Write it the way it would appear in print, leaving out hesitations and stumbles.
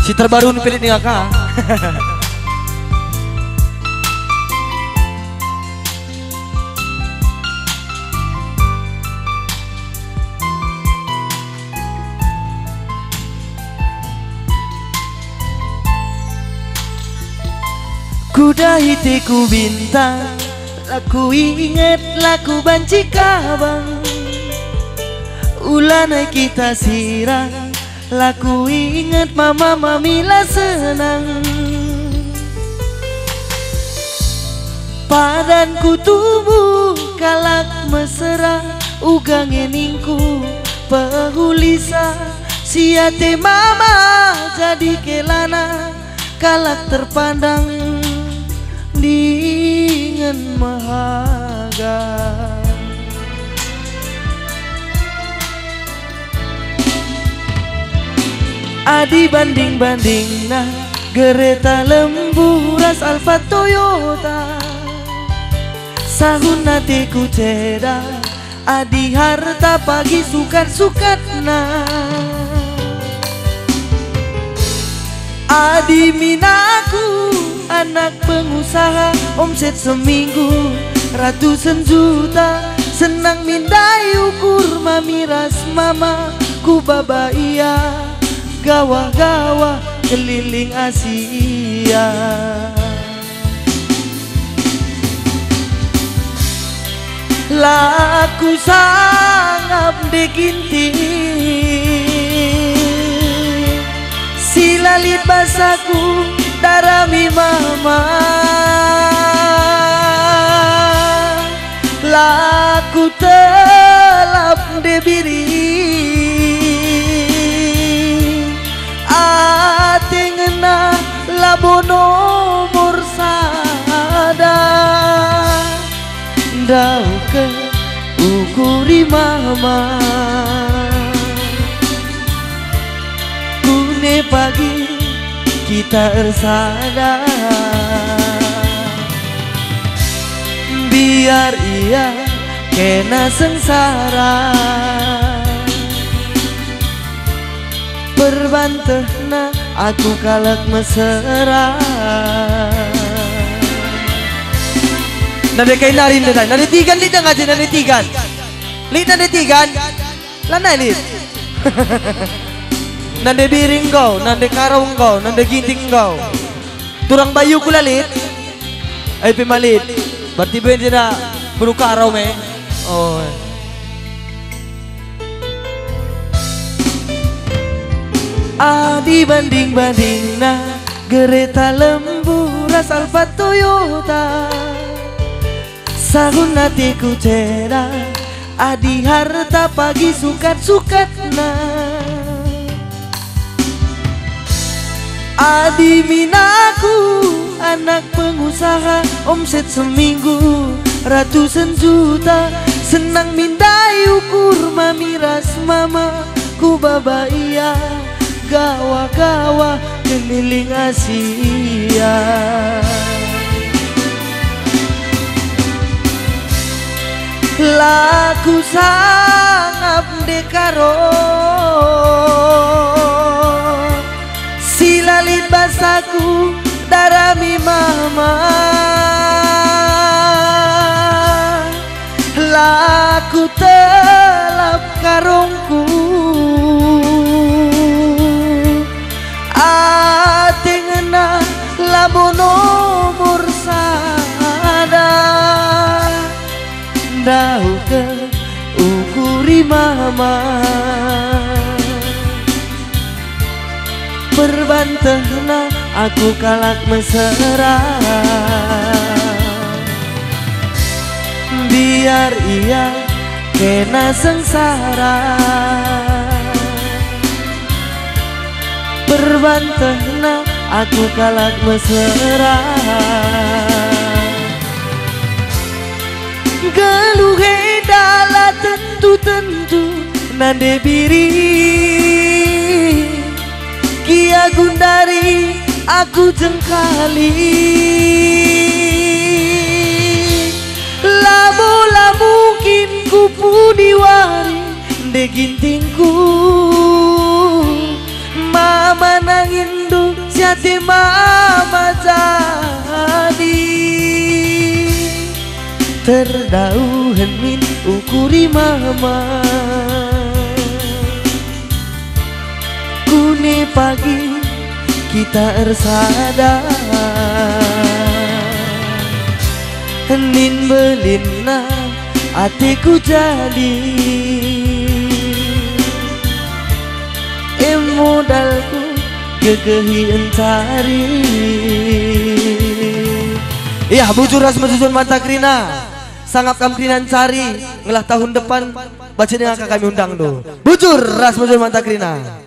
Si terbaru nupilit ni kakak. Kuda hatiku bintang, laku inget laku banci kabang. Ulana kita sirang, laku inget mama mamila senang. Padanku tubuh kalak mesra, ugang eningku pehulisa. Siate mama jadi kelana, kalak terpandang dengan mahaga. Adi banding-banding nah kereta lembu ras Alfa Toyota. Sahun hatiku ceda, adi harta pagi sukat-sukat nah. Adi minaku anak pengusaha, omset seminggu ratusan juta. Senang mindai ukur mamiras mama, ku baba iya gawah-gawah keliling Asia. Laku sangap dekinti silalit basaku darami mama. Laku telap debiri ate ngena labono morsada. Dau ke ukuri mama, kune pagi kita ersada. Biar ia kena sengsara, perbantehna aku kalak mesra. Nade kay narin na tayo. Nade tigan lita nga dyan. Nade tigan. Lita nade tigan. Lanay lit. Nade biring ko. Nade karong ko. Nade ginting ko. Turang bayu ko lalit. Ay pimalit. Berarti ba yun na puro karaw me? Oh. Adi banding-banding na kereta lembu ras Alfa Toyota. Sahun hatiku ceda, adi harta pagi sukat-sukat na. Adi minaku anak pengusaha, omset seminggu ratusan juta. Senang mindai ukur mamiras mama, ku baba iya gawa-gawa keliling Asia. Laku sangap dekaro silalit basaku darami mama. Laku telap karongku ate ngena labono morsada. Dau ke ukuri mama, perbantehna aku kalak mesra. Biar ia kena sengsara, perbantehna aku kalak mesra. Galuhe dala tentu-tentu nande biri, kia gundari aku jengkali. Labola mungkin kupu diwari de gintingku, mama nangin jati mama jadi terdauhan min ukuri mama kune pagi kita ersada henin belina hatiku jadi modalku gegehi encari. Iya, bujur ras mesusun mata krina. Sangat kamkrinan cari ngelah tahun depan baca dengan kami undang do. Bujur ras mesusun mata krina.